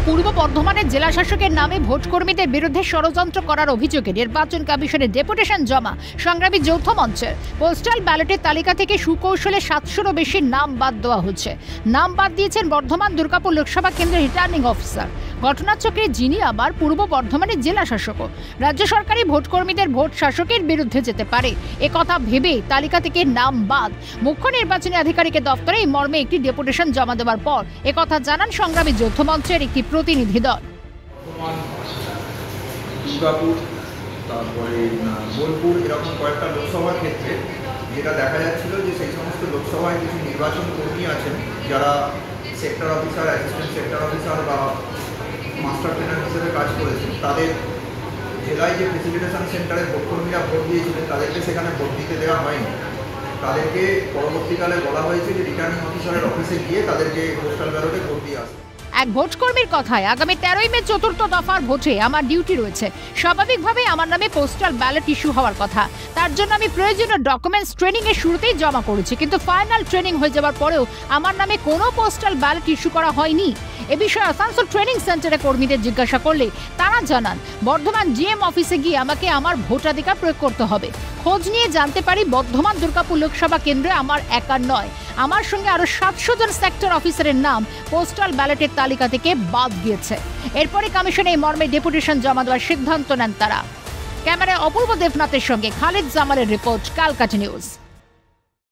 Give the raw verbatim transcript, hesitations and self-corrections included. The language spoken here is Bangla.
পূর্ব বর্ধমানের জেলা শাসকের নামে ভোটকর্মীদের বিরুদ্ধে ষড়যন্ত্র করার অভিযোগে নির্বাচন কমিশনে ডেপুটেশন জমা সংগ্রামী যৌথ মঞ্চের। পোস্টাল ব্যালটের তালিকা থেকে সুকৌশলে সাতশোরও বেশি নাম বাদ দেওয়া হচ্ছে। নাম বাদ দিয়েছেন বর্ধমান দুর্গাপুর লোকসভা কেন্দ্রের রিটার্নিং অফিসার। ঘটনাচক্রে যিনি আবার পূর্ব বর্ধমানের জেলা শাসকও। রাজ্য সরকারি ভোটকর্মীদের ভোট শাসকের বিরুদ্ধে যেতে পারে একথা ভেবে তালিকা থেকে নাম বাদ মুখ্য নির্বাচনী আধিকারিকের দপ্তরে এই মর্মে একটি ডেপুটেশন জমা দেওয়ার পর একথা জানান সংগ্রামী যৌথ মঞ্চের একটি প্রতিনিধি দল। দুর্গাপুর, তারপরে বোলপুর, এরকম কয়েকটা লোকসভার ক্ষেত্রে যেটা দেখা যাচ্ছিল যে সেই সমস্ত লোকসভায় কিছু নির্বাচন কর্মী আছেন যারা sector officer, assistant sector officer বা মাস্টার ট্রেনার হিসেবে কাজ করেছেন, তাদের জেলায় যে ফেসিলিটেশন সেন্টারে ভোটকর্মীরা ভোট দিয়েছিলেন তাদেরকে সেখানে ভোট দিতে দেওয়া হয়নি। তাদেরকে পরবর্তীকালে বলা হয়েছে যে রিটার্নিং অফিসারের অফিসে গিয়ে তাদেরকে পোস্টাল ব্যালটে ভোট দিয়ে আসে। এক ভোটকর্মীর কথায়, আগামী তেরোই মে চতুর্থ দফার ভোটে আমার ডিউটি রয়েছে। স্বাভাবিকভাবে আমার নামে পোস্টাল ব্যালট ইস্যু হওয়ার কথা। তার জন্য আমি প্রয়োজনীয় ডকুমেন্টস ট্রেনিং এর শুরুতেই জমা করেছি, কিন্তু ফাইনাল ট্রেনিং হয়ে যাওয়ার পরেও আমার নামে কোনো পোস্টাল ব্যালট ইস্যু করা হয়নি। এ বিষয়ে আসানসোল ট্রেনিং সেন্টারে কর্মীদের জিজ্ঞাসা করলে তারা জানান, বর্ধমান জিএম অফিসে গিয়ে আমাকে আমার ভোটাধিকার প্রয়োগ করতে হবে। খোঁজ নিয়ে জানতে পারি বর্ধমান দুর্গাপুর লোকসভা কেন্দ্রে আমার একার নয়, আমার সঙ্গে আরো সাতশো জন সেক্টর অফিসারের নাম পোস্টাল ব্যালটের তালিকা থেকে বাদ গিয়েছে। এরপরে কমিশনে এই মর্মে ডেপুটেশন জমা দেওয়ার সিদ্ধান্ত নেন তারা। ক্যামেরায় অপূর্ব দেবনাথের সঙ্গে খালিদ জামালের রিপোর্ট, ক্যালকাটা নিউজ।